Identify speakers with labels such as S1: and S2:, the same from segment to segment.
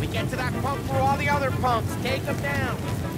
S1: We get to that pump through all the other pumps. Take them down.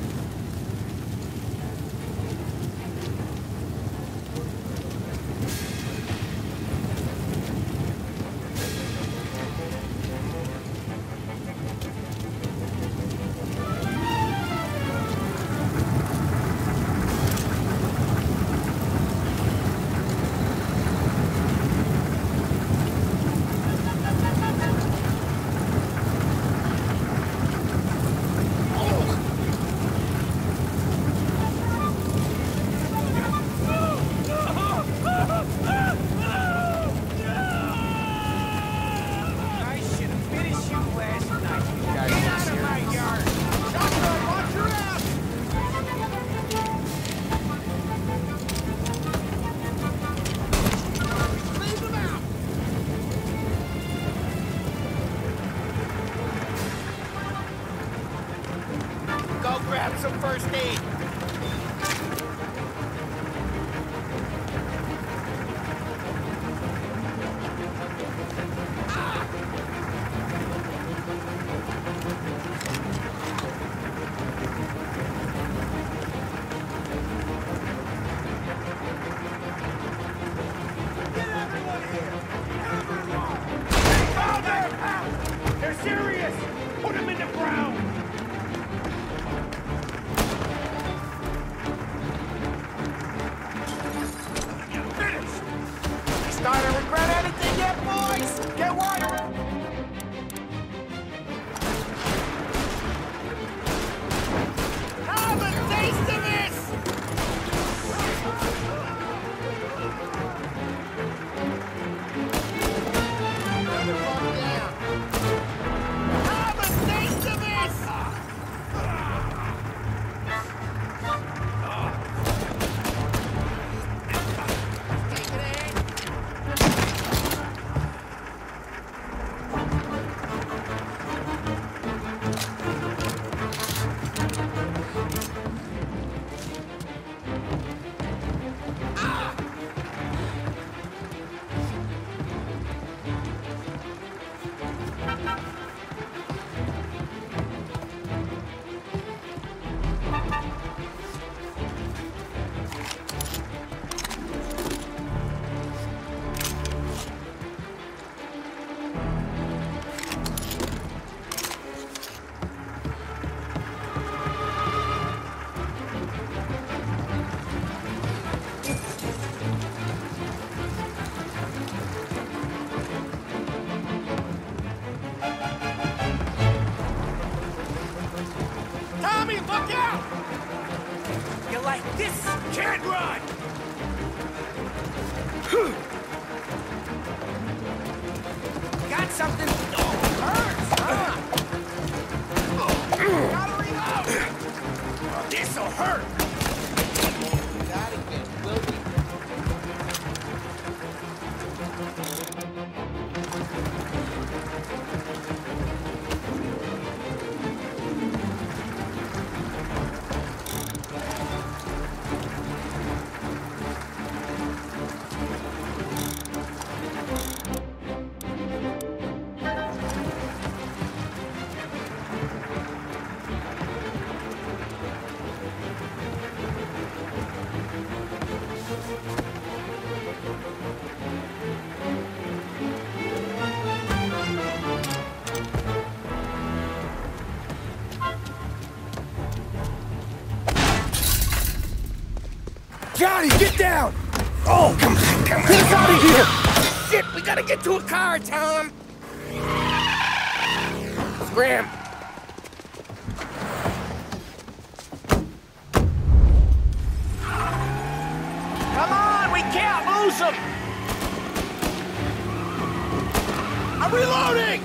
S1: Grab some first aid. Get everyone here! Everyone! Oh, they're out! They're serious! Put them in the ground! Starting to regret anything yet, boys? Get water! Have a taste of this! Have a taste of this! Tommy, look out! You like this? Can't run! Got something? Oh, hurts, huh? Gotta reload! This'll hurt! Gotta get wilty.
S2: Johnny, get down! Oh, come on. Get us out of here!
S1: Shit, we gotta get to a car, Tom! Scram! Come on, we can't lose him! I'm reloading!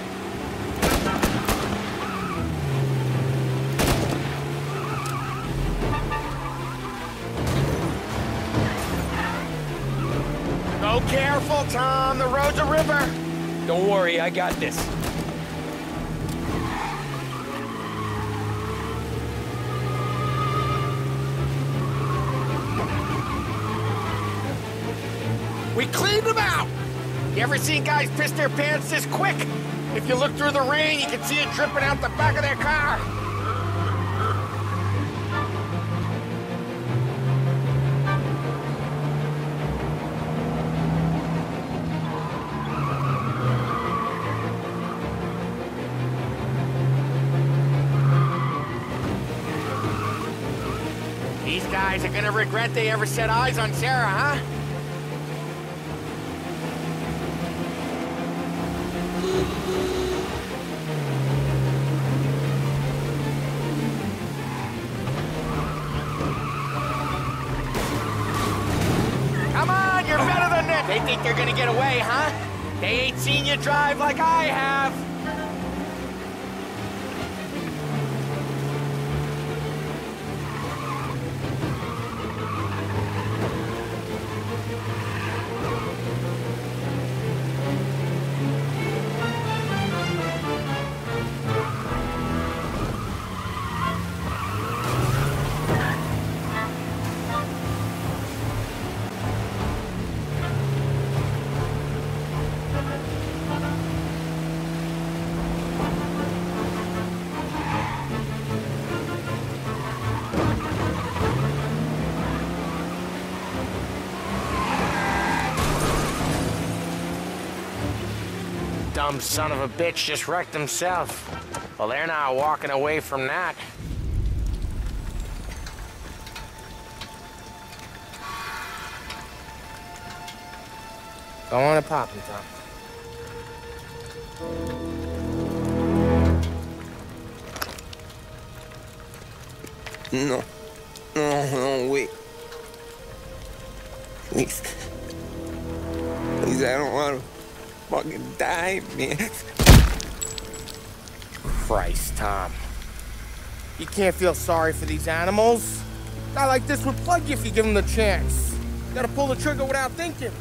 S1: Go careful, Tom. The road's a river.
S3: Don't worry, I got this.
S1: We cleaned them out! You ever seen guys piss their pants this quick?
S4: If you look through the rain, you can see it dripping out the back of their car. These guys are gonna regret they ever set eyes on Sarah, huh? Come on, you're better than this! They think they're gonna get away, huh? They ain't seen you drive like I have! Dumb son of a bitch just wrecked himself. Well, they're not walking away from that. Go on and pop him, Tom.
S2: No. No, wait. Please. Please, I don't want to fucking die, man.
S4: Christ, Tom. You can't feel sorry for these animals. A guy like this would plug you if you give him the chance. You gotta pull the trigger without thinking.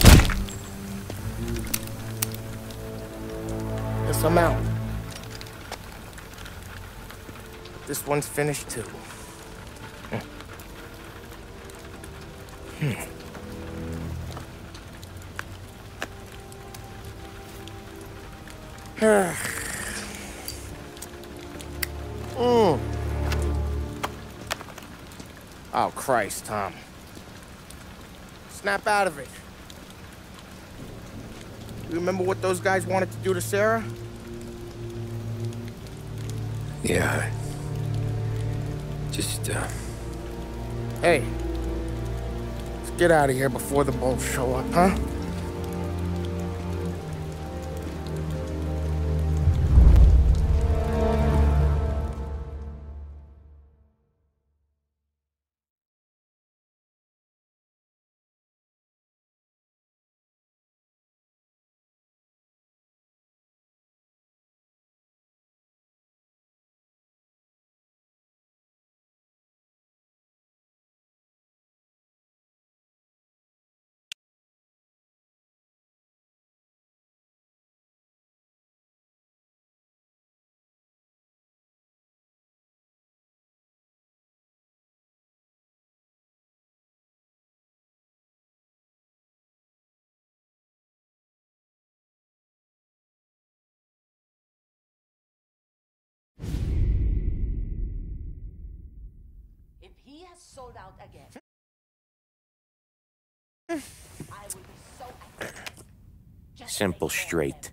S4: Guess I'm out. This one's finished too. Oh, Christ, Tom. Snap out of it. You remember what those guys wanted to do to Sarah?
S2: Yeah. Just,
S4: Hey. Let's get out of here before the bulls show up, huh?
S5: If he has sold out again, I will be so angry. Just
S3: Simple,
S5: like
S3: straight.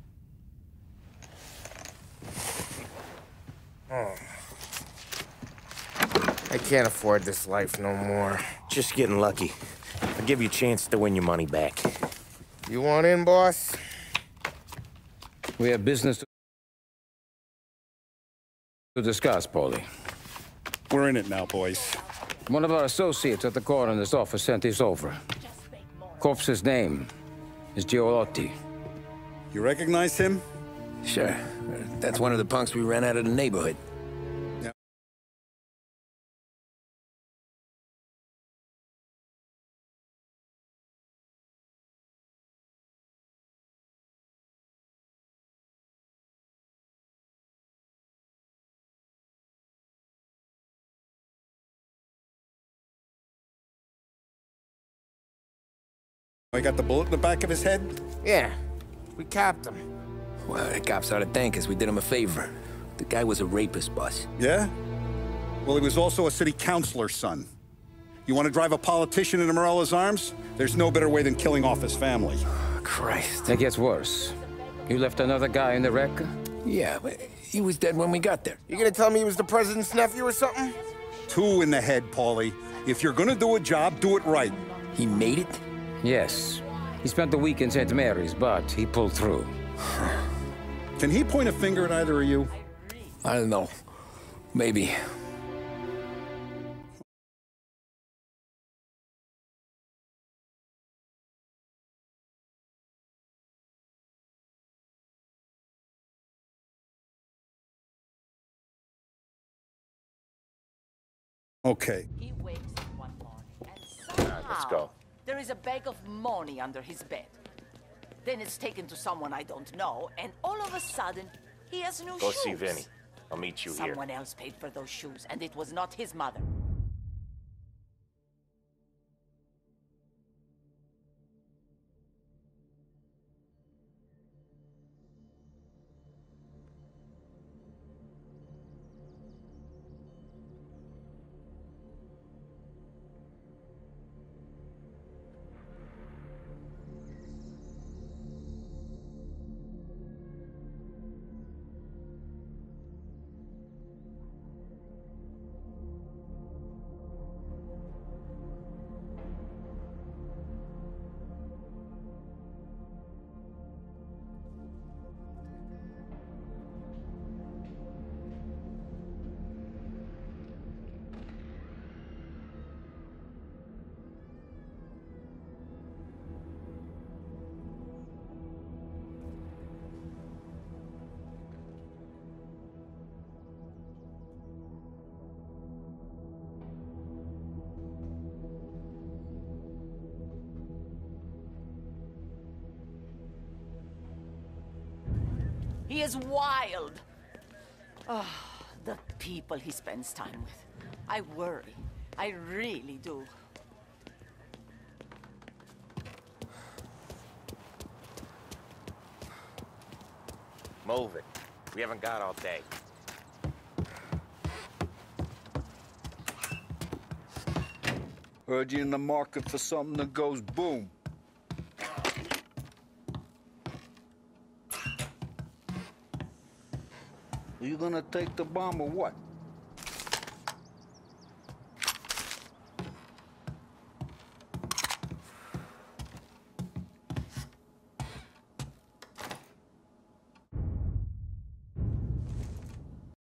S4: I can't afford this life no more.
S3: Just getting lucky. I'll give you a chance to win your money back.
S4: You want in, boss?
S6: We have business to discuss, Paulie.
S7: We're in it now, boys.
S6: One of our associates at the coroner's office sent this over. Corpse's name is Giolotti.
S7: You recognize him?
S2: sure. That's one of the punks we ran out of the neighborhood.
S7: I got the bullet in the back of his head?
S4: Yeah. We capped him.
S8: Well, the cops ought to thank us. We did him a favor. The guy was a rapist, boss.
S7: Yeah? Well, he was also a city councilor's son. You want to drive a politician into Morella's arms? There's no better way than killing off his family.
S8: Christ.
S6: It gets worse. You left another guy in the wreck?
S8: Yeah, but he was dead when we got there.
S4: You gonna tell me he was the president's nephew or something?
S7: 2 in the head, Paulie. If you're gonna do a job, do it right.
S8: He made it?
S6: Yes. He spent the week in St. Mary's, but he pulled through.
S7: Can he point a finger at either of you?
S8: I don't know. Maybe.
S7: Okay.
S5: He wakes up one morning and somehow
S3: let's go.
S5: there is a bag of money under his bed. Then it's taken to someone I don't know, and all of a sudden, he has new
S3: Go
S5: shoes.
S3: see Vinny. I'll meet you here.
S5: Someone else paid for those shoes, and it was not his mother. He is wild. Oh, the people he spends time with. I worry. I really do.
S3: Move it. We haven't got all day.
S9: Heard you in the market for something that goes boom. Are you gonna take the bomb or what?